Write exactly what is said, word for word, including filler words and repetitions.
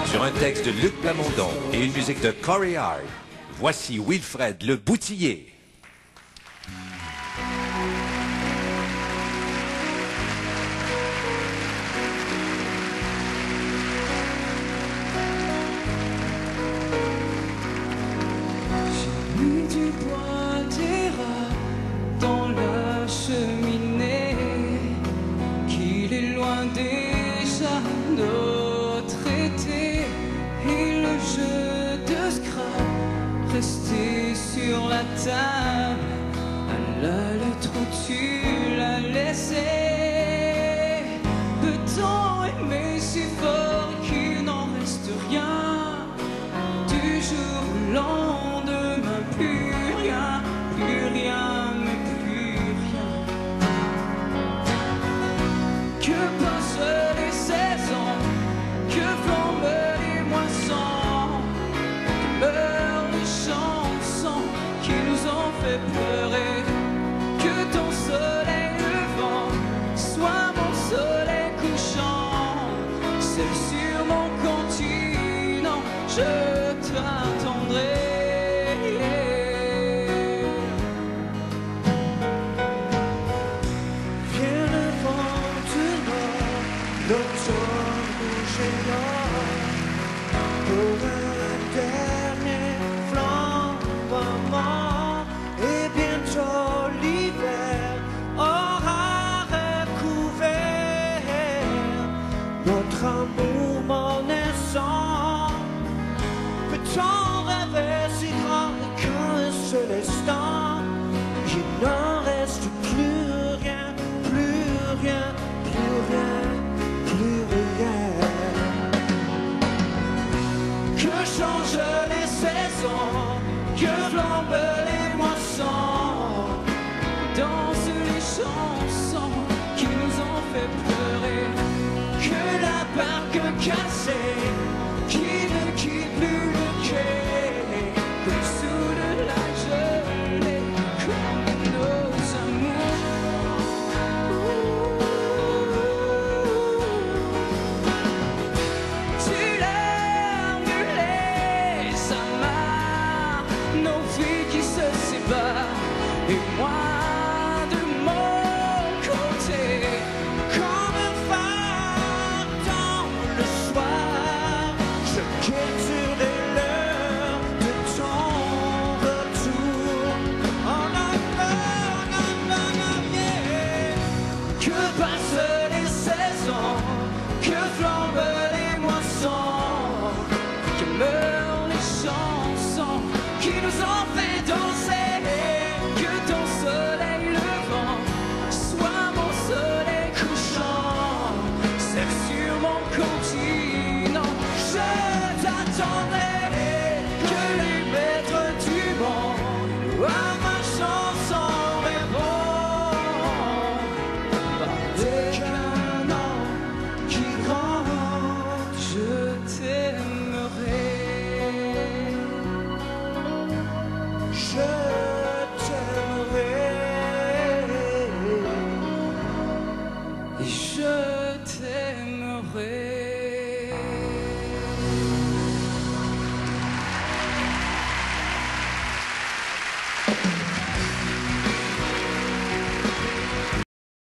Sur un texte de Luc Plamondon et une musique de Corey Hart, voici Wilfred Le Boutillier. J'ai mis du bois d'érable dans la cheminée, qu'il est loin déjà notre été, et le jeu de Scrabble resté sur la table. À la lettre où tu l'as laissé, peut-on aimer si fort qu'il n'en reste rien? Du jour au lendemain, plus rien, plus rien, mais plus rien. Que passent les seize ans, que flambent les moissons, que meurent les chansons qui nous ont fait pleurer. Que ton soleil levant soit mon soleil couchant, seul sur mon continent, je t'attendrai. Viens le vent du nord, l'automne géant, pour un dernier flambement, et bientôt l'hiver aura recouvert notre amour mon naissant. Peut-on rêver si grand qu'un seul instant, il n'en reste plus rien, plus rien, plus rien, plus rien. Que changent les saisons, que flambent les moissons, dansent les chansons qui nous ont fait pleurer. Que la barque cassée qui ne quitte plus le quai, comme sous de la gelée, comme nos amours. Tu larmes les amarres, nos vies qui se séparent, et moi de mon côté, Comme un phare dans le soir, je quêterai l'heure de ton retour. En avant, en avant, yeah. que passent les saisons, que flambent les moissons, que meurent les chansons qui nous ont fait danser. Que ton soleil levant soit mon soleil couchant, seul sur mon continent, je t'attendrai. Que les maîtres du monde à ma chanson répondent par des canons qui grandent. Je t'aimerai. Je t'aimerai. Et je t'aimerai.